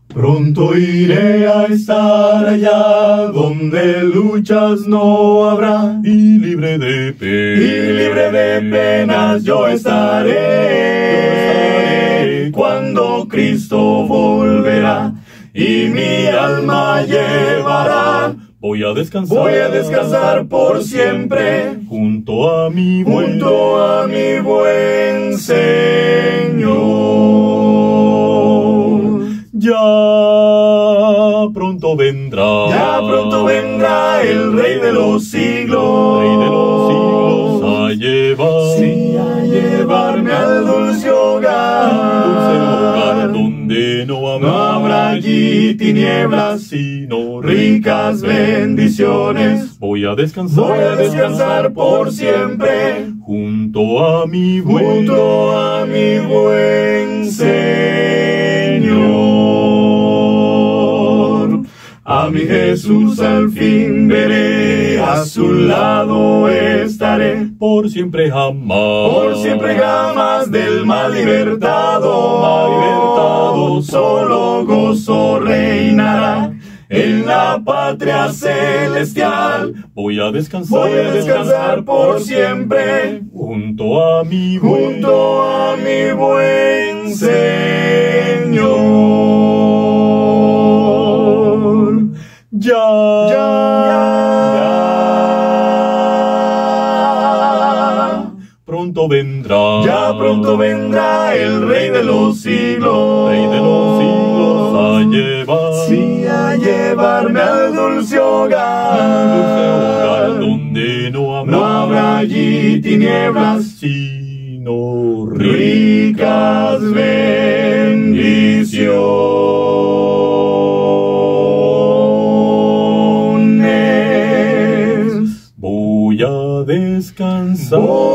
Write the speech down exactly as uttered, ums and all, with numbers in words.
Pronto iré a estar allá donde luchas no habrá, y libre de penas, y libre de penas yo estaré, yo estaré cuando Cristo volverá y mi alma llevará. Voy a descansar, voy a descansar por siempre junto a mi buen, junto a mi buen Señor. Ya pronto vendrá, ya pronto vendrá el Rey de los siglos, Rey de los siglos a llevar, sí, a llevarme al dulce hogar, dulce hogar donde no habrá, no habrá allí tinieblas, sino ricas bendiciones. Voy a descansar, voy a descansar por siempre junto a mi buen, junto a mi buen Señor. A mi Jesús al fin veré, a su lado estaré, por siempre jamás, por siempre jamás del mal libertado, mal libertado, solo gozo reinará en la patria celestial. Voy a descansar, voy a descansar por siempre junto a mi buen, junto a mi buen Señor. Ya, ya, ya, pronto vendrá, ya pronto vendrá el Rey de los siglos, Rey de los siglos a llevar, sí, a llevarme al dulce hogar, dulce hogar donde no habrá, no habrá allí tinieblas, sino ricas bendiciones. Voy a descansar.